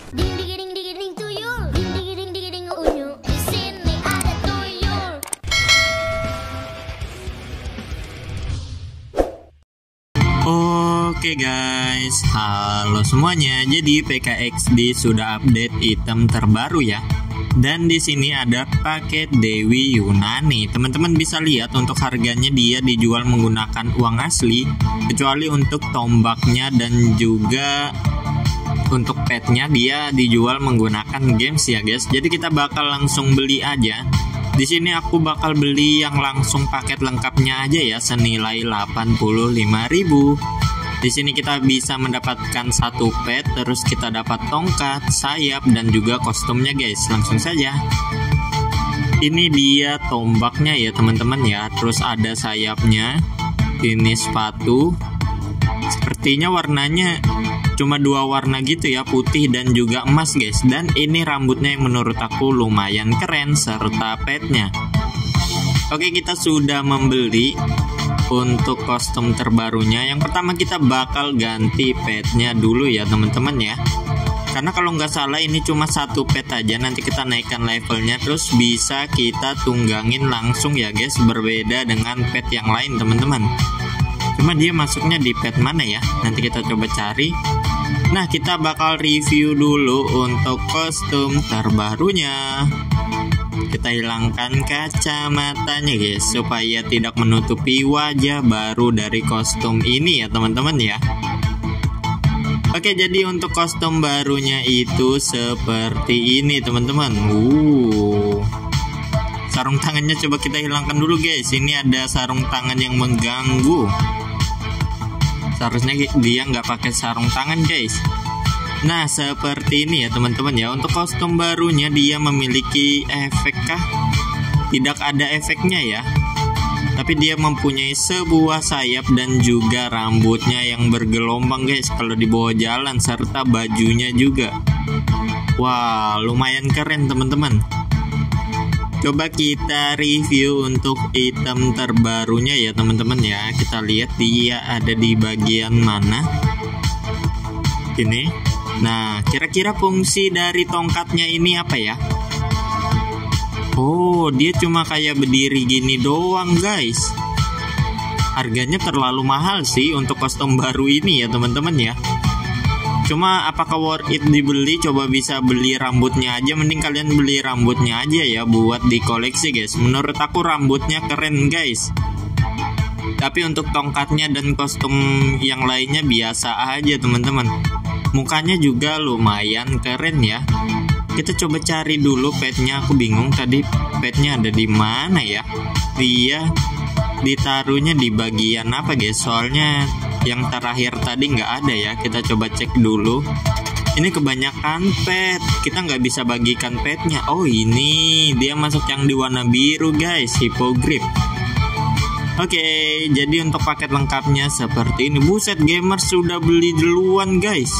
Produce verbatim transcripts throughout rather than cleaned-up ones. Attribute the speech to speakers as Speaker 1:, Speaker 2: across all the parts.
Speaker 1: Ding ding ding ding ding tuyul. Ding ding ding ding ding unyu. Di sini ada tuyul.
Speaker 2: Oke guys, halo semuanya. Jadi P K X D sudah update item terbaru ya. Dan di sini ada paket Dewi Yunani. Teman-teman bisa lihat untuk harganya dia dijual menggunakan uang asli, kecuali untuk tombaknya dan juga untuk petnya dia dijual menggunakan games ya guys. Jadi kita bakal langsung beli aja. Di sini aku bakal beli yang langsung paket lengkapnya aja ya, senilai delapan puluh lima ribu. Di sini kita bisa mendapatkan satu pet, terus kita dapat tongkat, sayap, dan juga kostumnya guys. Langsung saja. Ini dia tombaknya ya teman-teman ya. Terus ada sayapnya. Ini sepatu. Sepertinya warnanya cuma dua warna gitu ya, putih dan juga emas guys. Dan ini rambutnya yang menurut aku lumayan keren serta petnya. Oke, kita sudah membeli untuk kostum terbarunya. Yang pertama kita bakal ganti petnya dulu ya teman-teman ya. Karena kalau nggak salah ini cuma satu pet aja. Nanti kita naikkan levelnya, terus bisa kita tunggangin langsung ya guys. Berbeda dengan pet yang lain teman-teman. Cuma dia masuknya di pet mana ya? Nanti kita coba cari. Nah, kita bakal review dulu untuk kostum terbarunya. Kita hilangkan kacamatanya guys, supaya tidak menutupi wajah baru dari kostum ini ya teman-teman ya. Oke, jadi untuk kostum barunya itu seperti ini teman-teman. Uh, sarung tangannya coba kita hilangkan dulu guys. Ini ada sarung tangan yang mengganggu. Seharusnya dia nggak pakai sarung tangan guys. Nah, seperti ini ya teman-teman ya. Untuk kostum barunya dia memiliki efek kah? Tidak ada efeknya ya. Tapi dia mempunyai sebuah sayap dan juga rambutnya yang bergelombang guys kalau dibawa jalan, serta bajunya juga. Wah, lumayan keren teman-teman. Coba kita review untuk item terbarunya ya teman-teman ya. Kita lihat dia ada di bagian mana. Ini. Nah, kira-kira fungsi dari tongkatnya ini apa ya? Oh, dia cuma kayak berdiri gini doang guys. Harganya terlalu mahal sih untuk kostum baru ini ya teman-teman ya. Cuma apakah worth it dibeli? Coba bisa beli rambutnya aja. Mending kalian beli rambutnya aja ya buat dikoleksi guys. Menurut aku rambutnya keren guys. Tapi untuk tongkatnya dan kostum yang lainnya biasa aja teman-teman. Mukanya juga lumayan keren ya. Kita coba cari dulu petnya. Aku bingung tadi petnya ada di mana ya. Dia ditaruhnya di bagian apa guys? Soalnya yang terakhir tadi nggak ada ya. Kita coba cek dulu. Ini kebanyakan pet. Kita nggak bisa bagikan petnya. Oh, ini dia masuk yang di warna biru guys, Hippogriff. Oke, jadi untuk paket lengkapnya seperti ini. Buset, gamer sudah beli duluan guys.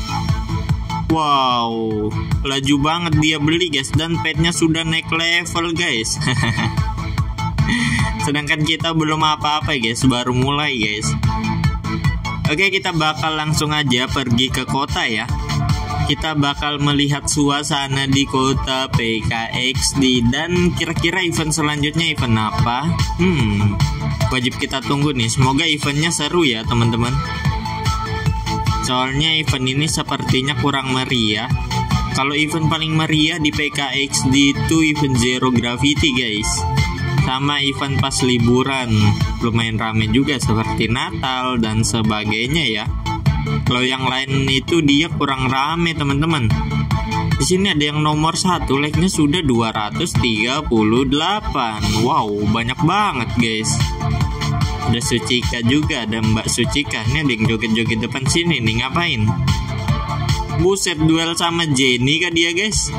Speaker 2: Wow, laju banget dia beli guys. Dan petnya sudah naik level guys. Sedangkan kita belum apa-apa guys, baru mulai guys. Oke, kita bakal langsung aja pergi ke kota ya. Kita bakal melihat suasana di kota P K X D. Dan kira-kira event selanjutnya event apa? Hmm, wajib kita tunggu nih. Semoga eventnya seru ya teman-teman. Soalnya event ini sepertinya kurang meriah. Kalau event paling meriah di P K X D itu event Zero Gravity guys. Sama event pas liburan. Lumayan rame juga seperti Natal dan sebagainya ya. Kalau yang lain itu dia kurang rame teman-teman. Di sini ada yang nomor satu, like-nya sudah dua ratus tiga puluh delapan. Wow, banyak banget guys. Ada Sucika juga, ada Mbak Sucika. Ini ada yang joget-joget depan sini nih, ngapain? Buset, duel sama Jenny kah dia guys?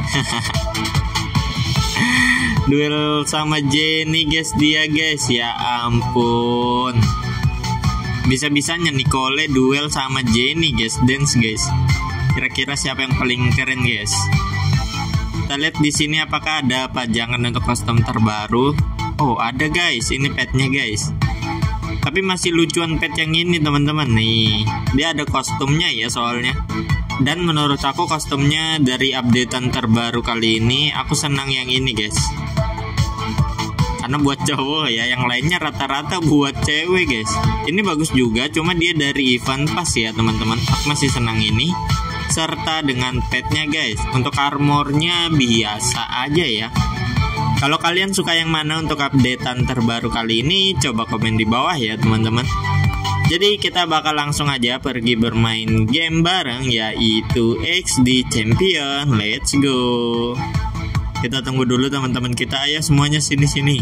Speaker 2: Duel sama Jenny guys dia guys. Ya ampun. Bisa-bisanya Nicole duel sama Jenny guys, dance guys. Kira-kira siapa yang paling keren guys? Kita lihat di sini apakah ada pajangan untuk kostum terbaru. Oh, ada guys, ini petnya guys. Tapi masih lucuan pet yang ini teman-teman nih. Dia ada kostumnya ya soalnya. Dan menurut aku kostumnya dari updatean terbaru kali ini, aku senang yang ini guys. Karena buat cowok ya, yang lainnya rata-rata buat cewek guys. Ini bagus juga, cuma dia dari event pass ya teman-teman. Aku masih senang ini. Serta dengan petnya guys. Untuk armornya biasa aja ya. Kalau kalian suka yang mana untuk updatean terbaru kali ini, coba komen di bawah ya teman-teman. Jadi kita bakal langsung aja pergi bermain game bareng, yaitu X D Champion. Let's go. Kita tunggu dulu teman-teman kita, ayo semuanya sini-sini.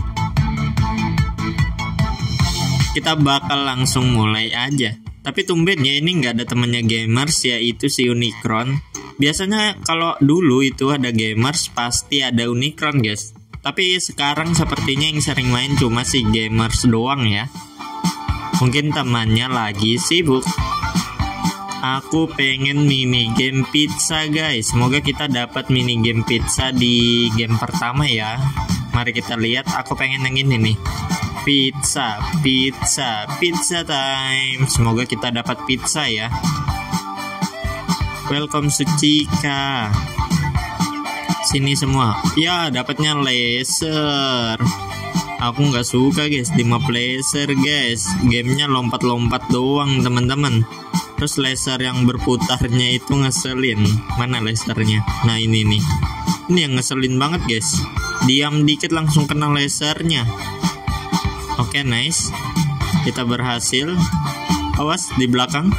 Speaker 2: Kita bakal langsung mulai aja. Tapi tumben ya ini nggak ada temannya gamers, yaitu si Unicron. Biasanya kalau dulu itu ada gamers pasti ada Unicron guys. Tapi sekarang sepertinya yang sering main cuma si gamers doang ya. Mungkin temannya lagi sibuk. Aku pengen mini game pizza guys. Semoga kita dapat mini game pizza di game pertama ya. Mari kita lihat. Aku pengen yang ini nih. Pizza, pizza, pizza time. Semoga kita dapat pizza ya. Welcome Sucika. Sini semua. Ya, dapatnya laser. Aku nggak suka guys di map laser guys. Gamenya lompat-lompat doang teman-teman. Terus laser yang berputarnya itu ngeselin. Mana lasernya? Nah ini nih. Ini yang ngeselin banget guys. Diam dikit langsung kena lasernya. Oke, nice. Kita berhasil. Awas di belakang.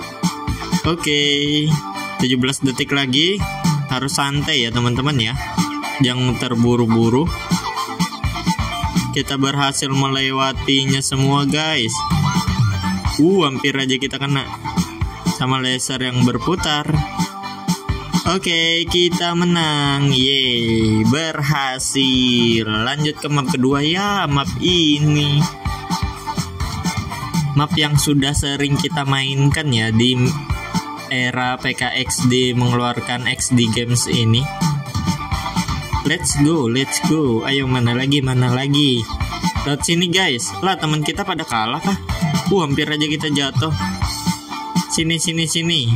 Speaker 2: Oke, tujuh belas detik lagi. Harus santai ya teman-teman ya. Jangan terburu-buru. Kita berhasil melewatinya semua guys. Uh, hampir aja kita kena sama laser yang berputar. Oke, kita menang. Yeay, berhasil. Lanjut ke map kedua ya. Map ini map yang sudah sering kita mainkan ya di era P K X D mengeluarkan X D Games ini. Let's go, let's go. Ayo mana lagi, mana lagi. Lihat sini guys. Lah teman kita pada kalah kah? Uh, hampir aja kita jatuh. Sini, sini, sini.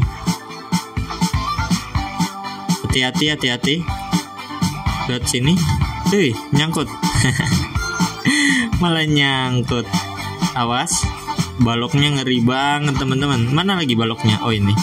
Speaker 2: Hati-hati, hati-hati. Lihat sini. Hei, nyangkut. Malah nyangkut. Awas. Baloknya ngeri banget teman-teman. Mana lagi baloknya? Oh ini.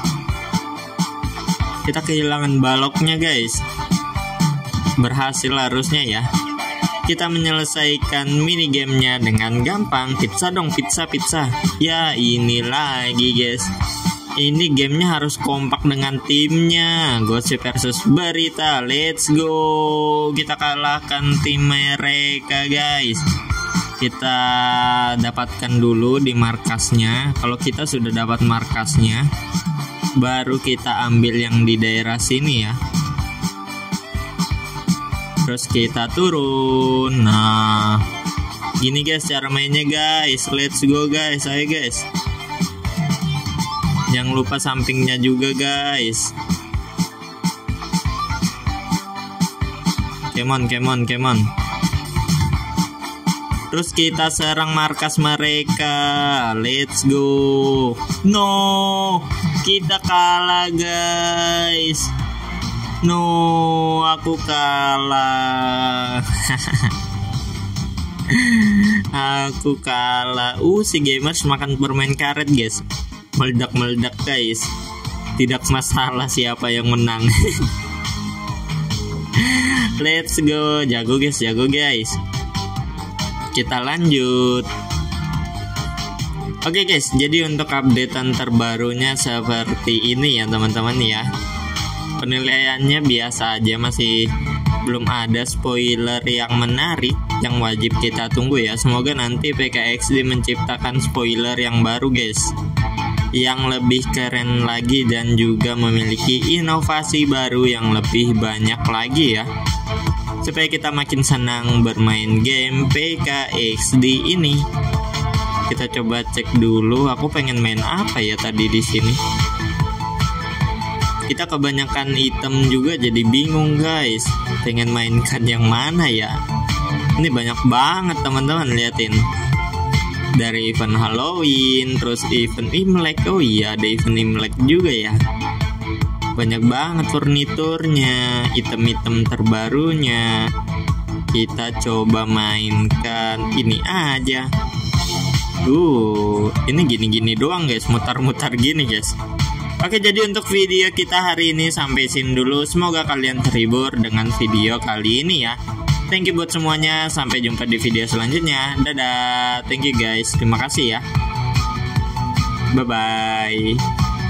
Speaker 2: Kita kehilangan baloknya guys. Berhasil harusnya ya. Kita menyelesaikan minigamenya dengan gampang. Pizza dong, pizza, pizza. Ya ini lagi guys. Ini gamenya harus kompak dengan timnya. Gosip versus Berita. Let's go. Kita kalahkan tim mereka guys. Kita dapatkan dulu di markasnya. Kalau kita sudah dapat markasnya, baru kita ambil yang di daerah sini ya. Terus kita turun. Nah, gini guys cara mainnya guys. Let's go guys. Ayo guys. Jangan lupa sampingnya juga guys. Come on, come on, come on. Terus kita serang markas mereka. Let's go. No, kita kalah guys. No, aku kalah. Aku kalah. Uh, si gamers makan permen karet guys. Meledak-meledak guys. Tidak masalah siapa yang menang. Let's go. Jago guys, jago guys. Kita lanjut. Oke guys, jadi untuk updatean terbarunya seperti ini ya teman-teman ya. Penilaiannya biasa aja, masih belum ada spoiler yang menarik yang wajib kita tunggu ya. Semoga nanti P K X D menciptakan spoiler yang baru guys, yang lebih keren lagi dan juga memiliki inovasi baru yang lebih banyak lagi ya, supaya kita makin senang bermain game P K X D ini. Kita coba cek dulu. Aku pengen main apa ya tadi di sini. Kita kebanyakan item juga jadi bingung guys. Pengen mainkan yang mana ya? Ini banyak banget teman-teman, liatin. Dari event Halloween, terus event Imlek. Oh iya, ada event Imlek juga ya. Banyak banget furniturnya, item-item terbarunya. Kita coba mainkan ini aja. Uh, ini gini-gini doang guys, mutar-mutar gini guys. Oke, jadi untuk video kita hari ini sampai sini dulu. Semoga kalian terhibur dengan video kali ini ya. Thank you buat semuanya. Sampai jumpa di video selanjutnya. Dadah. Thank you guys. Terima kasih ya. Bye-bye.